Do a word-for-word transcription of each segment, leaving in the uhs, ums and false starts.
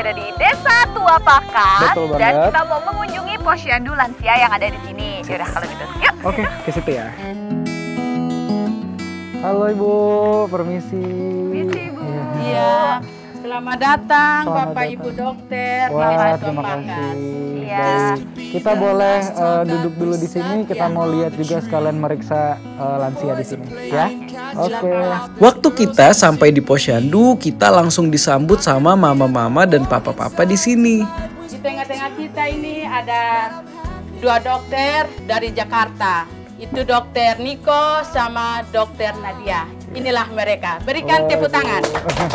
ada di Desa Tua Pakat. Betul dan banget. kita mau mengunjungi posyandu lansia yang ada di sini. Yaudah kalau gitu, yuk. Oke, ke situ ya. Halo Ibu, permisi. Permisi, Ibu. Iya, selamat datang Selamat Bapak datang. Ibu dokter. Wah, Desa Tua terima Pakat. kasih. Iya. Baik. Kita boleh uh, duduk dulu di sini. Kita mau lihat juga sekalian meriksa uh, lansia di sini, ya. Oke. Waktu kita sampai di posyandu, kita langsung disambut sama mama-mama dan papa-papa di sini. Di tengah-tengah kita ini ada dua dokter dari Jakarta. Itu dokter Niko sama dokter Nadia. Inilah mereka. Berikan tepuk tangan.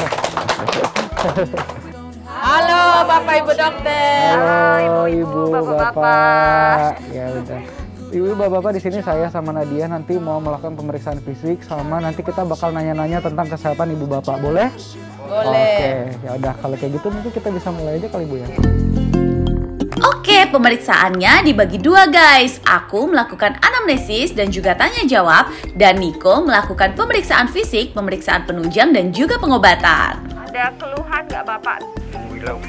Halo Bapak Ibu dokter. Halo Ibu-ibu, Ibu, Bapak-bapak. Bapak. Ya udah. Ibu Bapak di sini saya sama Nadia nanti mau melakukan pemeriksaan fisik sama nanti kita bakal nanya-nanya tentang kesehatan Ibu Bapak. Boleh? Boleh. Oke, ya udah kalau kayak gitu mungkin kita bisa mulai aja kali Bu ya. Oke, pemeriksaannya dibagi dua guys. Aku melakukan anamnesis dan juga tanya jawab, dan Niko melakukan pemeriksaan fisik, pemeriksaan penunjang dan juga pengobatan. Ada keluhan nggak Bapak? Bilang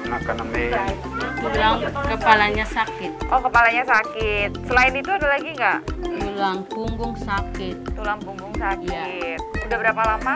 kepalanya sakit. Oh, kepalanya sakit. Selain itu ada lagi nggak? Tulang punggung sakit. Tulang punggung sakit. Udah berapa lama?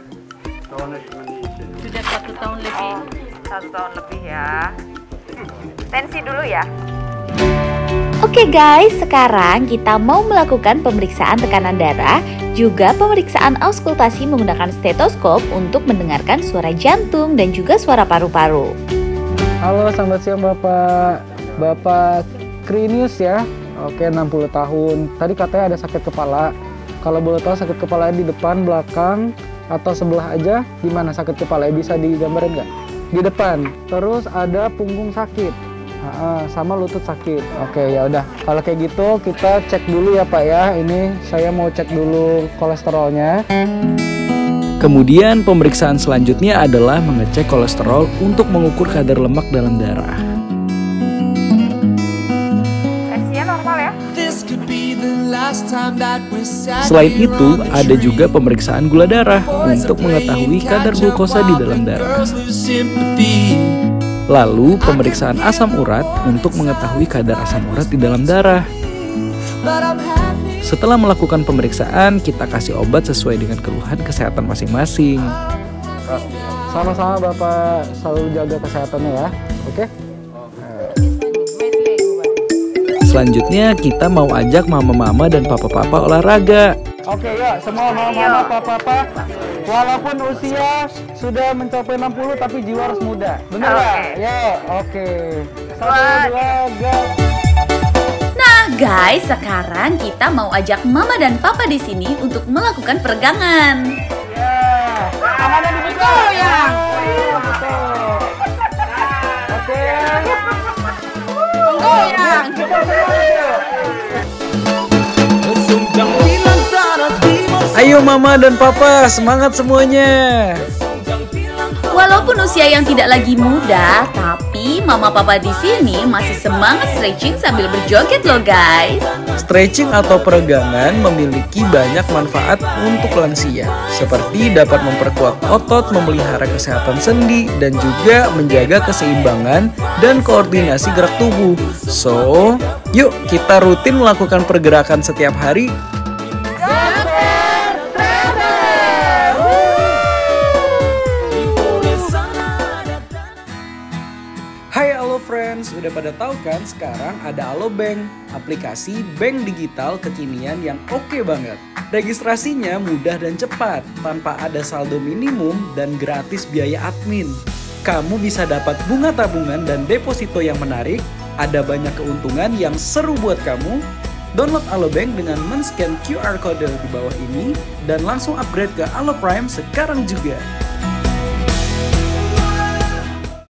Sudah satu tahun lebih. Oh, satu tahun lebih ya. Tensi dulu ya. Oke guys, sekarang kita mau melakukan pemeriksaan tekanan darah, juga pemeriksaan auskultasi menggunakan stetoskop untuk mendengarkan suara jantung dan juga suara paru-paru. Halo, selamat siang Bapak. Bapak Krinius ya. Oke, enam puluh tahun. Tadi katanya ada sakit kepala. Kalau boleh tahu sakit kepalanya di depan, belakang, atau sebelah aja? Gimana sakit kepalanya? Bisa digambarin nggak? Di depan. Terus ada punggung sakit. Ha, sama lutut sakit. Oke, ya udah. Kalau kayak gitu kita cek dulu ya Pak ya. Ini saya mau cek dulu kolesterolnya. Kemudian pemeriksaan selanjutnya adalah mengecek kolesterol untuk mengukur kadar lemak dalam darah. Tensinya normal ya? Selain itu, ada juga pemeriksaan gula darah untuk mengetahui kadar glukosa di dalam darah. Lalu pemeriksaan asam urat untuk mengetahui kadar asam urat di dalam darah. Setelah melakukan pemeriksaan, kita kasih obat sesuai dengan keluhan kesehatan masing-masing. Sama-sama Bapak selalu jaga kesehatannya ya. Oke? Selanjutnya kita mau ajak mama-mama dan papa-papa olahraga. Oke yuk, semua mama-mama, papa-papa, walaupun usia sudah mencapai enam puluh tapi jiwa harus muda. Bener nggak? Oke. Ya, oke. Satu, dua, go. Nah guys, sekarang kita mau ajak mama dan papa di sini untuk melakukan peregangan. Ya, tangannya dibuka. Goyang. Iya, betul. Oke. Goyang. Kita semua yuk. Ayo mama dan papa, semangat semuanya! Walaupun usia yang tidak lagi muda, tapi mama papa di sini masih semangat stretching sambil berjoget loh guys. Stretching atau peregangan memiliki banyak manfaat untuk lansia, seperti dapat memperkuat otot, memelihara kesehatan sendi, dan juga menjaga keseimbangan dan koordinasi gerak tubuh. So, yuk kita rutin melakukan pergerakan setiap hari. Hai Alo Friends, udah pada tahu kan sekarang ada Alo Bank, aplikasi bank digital kekinian yang oke banget. Registrasinya mudah dan cepat, tanpa ada saldo minimum dan gratis biaya admin. Kamu bisa dapat bunga tabungan dan deposito yang menarik, ada banyak keuntungan yang seru buat kamu. Download Alo Bank dengan men-scan Q R code di bawah ini dan langsung upgrade ke Alo Prime sekarang juga.